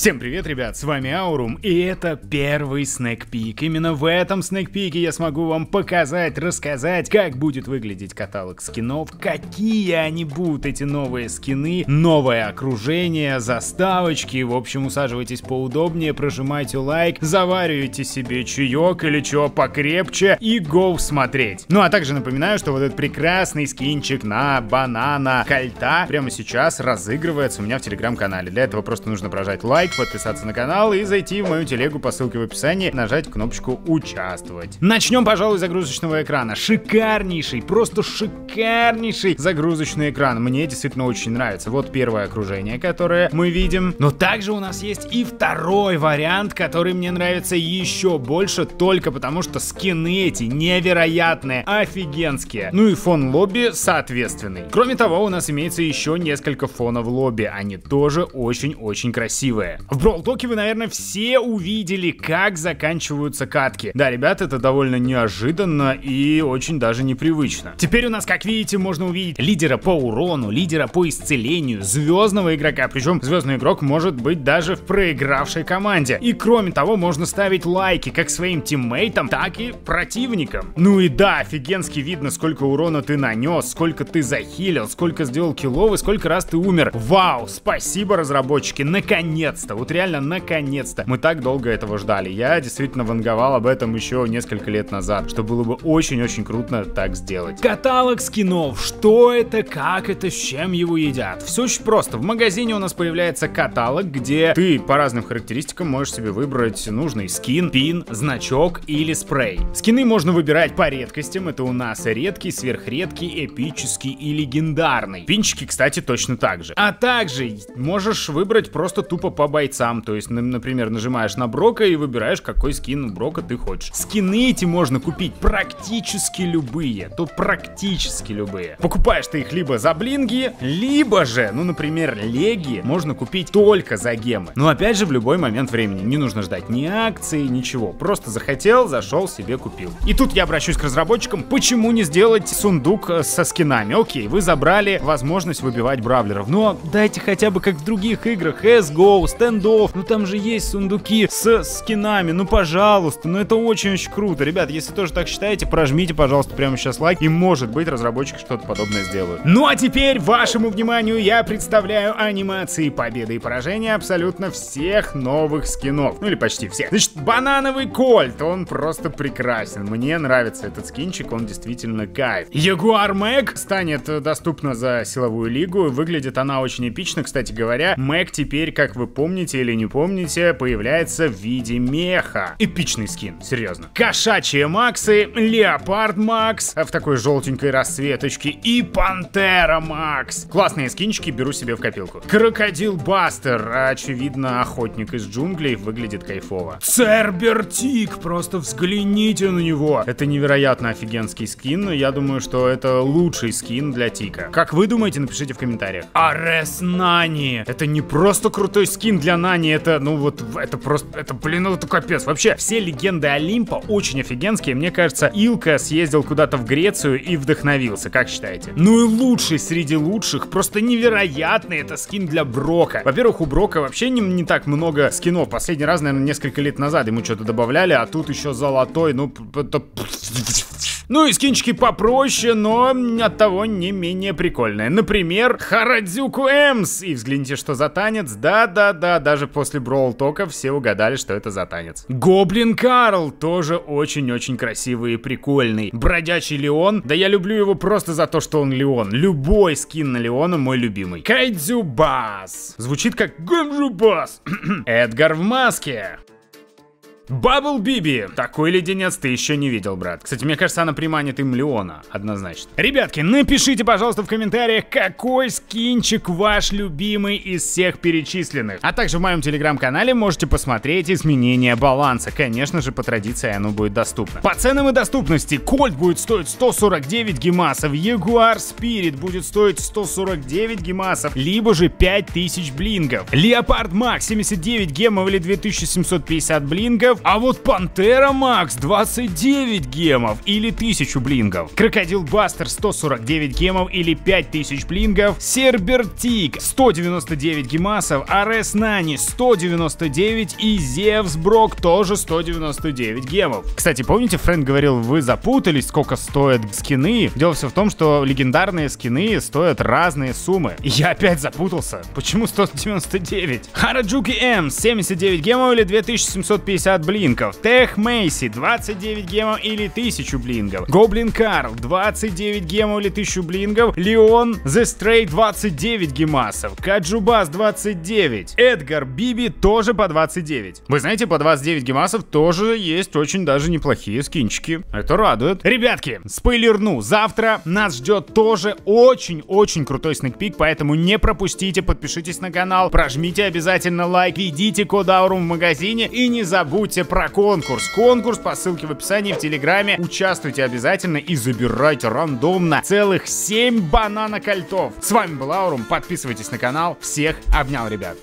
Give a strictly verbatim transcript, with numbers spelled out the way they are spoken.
Всем привет, ребят, с вами Аурум, и это первый снэк-пик. Именно в этом снэк-пике я смогу вам показать, рассказать, как будет выглядеть каталог скинов, какие они будут, эти новые скины, новое окружение, заставочки. В общем, усаживайтесь поудобнее, прожимайте лайк, заваривайте себе чаек или чего покрепче и гоу смотреть. Ну а также напоминаю, что вот этот прекрасный скинчик на банана кольта прямо сейчас разыгрывается у меня в телеграм-канале. Для этого просто нужно прожать лайк, подписаться на канал и зайти в мою телегу по ссылке в описании, нажать кнопочку «Участвовать». Начнем, пожалуй, с загрузочного экрана. Шикарнейший, просто шикарнейший загрузочный экран. Мне действительно очень нравится. Вот первое окружение, которое мы видим. Но также у нас есть и второй вариант, который мне нравится еще больше, только потому что скины эти невероятные, офигенские. Ну и фон лобби соответственный. Кроме того, у нас имеется еще несколько фонов лобби. Они тоже очень-очень красивые. В Brawl Talk вы, наверное, все увидели, как заканчиваются катки. Да, ребят, это довольно неожиданно и очень даже непривычно. Теперь у нас, как видите, можно увидеть лидера по урону, лидера по исцелению, звездного игрока. Причем звездный игрок может быть даже в проигравшей команде. И кроме того, можно ставить лайки как своим тиммейтам, так и противникам. Ну и да, офигенски видно, сколько урона ты нанес, сколько ты захилил, сколько сделал киллов и сколько раз ты умер. Вау, спасибо, разработчики, наконец-то. Вот реально, наконец-то. Мы так долго этого ждали. Я действительно ванговал об этом еще несколько лет назад, что было бы очень-очень круто так сделать. Каталог скинов. Что это, как это, с чем его едят? Все очень просто. В магазине у нас появляется каталог, где ты по разным характеристикам можешь себе выбрать нужный скин, пин, значок или спрей. Скины можно выбирать по редкостям. Это у нас редкий, сверхредкий, эпический и легендарный. Пинчики, кстати, точно так же. А также можешь выбрать просто тупо по бойцам, то есть, например, нажимаешь на Брока и выбираешь, какой скин Брока ты хочешь. Скины эти можно купить практически любые, то практически любые. Покупаешь ты их либо за блинги, либо же, ну, например, леги можно купить только за гемы. Но опять же, в любой момент времени, не нужно ждать ни акции, ничего. Просто захотел, зашел, себе купил. И тут я обращусь к разработчикам, почему не сделать сундук со скинами? Окей, вы забрали возможность выбивать бравлеров, но дайте хотя бы как в других играх, эс го, стендов, ну там же есть сундуки с скинами, ну пожалуйста, ну это очень-очень круто. Ребят, если тоже так считаете, прожмите, пожалуйста, прямо сейчас лайк, и может быть разработчики что-то подобное сделают. Ну а теперь вашему вниманию я представляю анимации победы и поражения абсолютно всех новых скинов, ну или почти всех. Значит, банановый кольт, он просто прекрасен, мне нравится этот скинчик, он действительно кайф. Ягуар Мэг станет доступна за силовую лигу, выглядит она очень эпично, кстати говоря. Мэг теперь, как вы помните или не помните, появляется в виде меха. Эпичный скин, серьезно. Кошачьи Максы, Леопард Макс в такой желтенькой расцветочке и Пантера Макс. Классные скинчики, беру себе в копилку. Крокодил Бастер, очевидно, охотник из джунглей, выглядит кайфово. Цербертик, просто взгляните на него. Это невероятно офигенский скин, я думаю, что это лучший скин для Тика. Как вы думаете, напишите в комментариях. Арес Нани, это не просто крутой скин для Нани, это, ну вот, это просто, это, блин, ну это капец. Вообще, все легенды Олимпа очень офигенские. Мне кажется, Илка съездил куда-то в Грецию и вдохновился, как считаете? Ну и лучший среди лучших, просто невероятный, это скин для Брока. Во-первых, у Брока вообще не, не так много скинов. Последний раз, наверное, несколько лет назад ему что-то добавляли, а тут еще золотой, ну, это... Ну и скинчики попроще, но оттого не менее прикольные. Например, Харадзюку Эмс. И взгляните, что за танец. Да-да-да, даже после Brawl Talk все угадали, что это за танец. Гоблин Карл тоже очень-очень красивый и прикольный. Бродячий Леон. Да я люблю его просто за то, что он Леон. Любой скин на Леона мой любимый. Кайдзю Бас. Звучит как Гэнджу Бас. Эдгар в маске. Бабл Биби. Такой леденец ты еще не видел, брат. Кстати, мне кажется, она приманит им Леона, однозначно. Ребятки, напишите, пожалуйста, в комментариях, какой скинчик ваш любимый из всех перечисленных. А также в моем телеграм-канале можете посмотреть изменения баланса. Конечно же, по традиции оно будет доступно. По ценам и доступности Кольт будет стоить сто сорок девять гемасов, Ягуар Спирит будет стоить сто сорок девять гемасов, либо же пять тысяч блингов. Леопард Макс семьдесят девять гемов или две тысячи семьсот пятьдесят блингов, блингов, а вот Пантера Макс двадцать девять гемов или тысячу блингов. Крокодил Бастер сто сорок девять гемов или пять тысяч блингов. Сербертик сто девяносто девять гемасов, Арес Нани сто девяносто девять и Зевс Брок тоже сто девяносто девять гемов. Кстати, помните, Фрэнк говорил, вы запутались, сколько стоят скины? Дело все в том, что легендарные скины стоят разные суммы. И я опять запутался. Почему сто девяносто девять? Хараджуки М семьдесят девять гемов или две тысячи семьсот пятьдесят блинков. Тех Мейси двадцать девять гемов или тысячу блингов. Гоблин Карл двадцать девять гемов или тысячу блингов. Леон The Stray двадцать девять гемасов. Каджубас двадцать девять. Эдгар Биби тоже по двадцать девять. Вы знаете, по двадцать девять гемасов тоже есть очень даже неплохие скинчики. Это радует. Ребятки, спойлерну, завтра нас ждет тоже очень-очень крутой снэкпик, поэтому не пропустите, подпишитесь на канал, прожмите обязательно лайк, введите код Аурум в магазине и не забудьте про конкурс. Конкурс по ссылке в описании в Телеграме. Участвуйте обязательно и забирайте рандомно целых семь банана-кольтов. С вами был Аурум, подписывайтесь на канал. Всех обнял, ребят.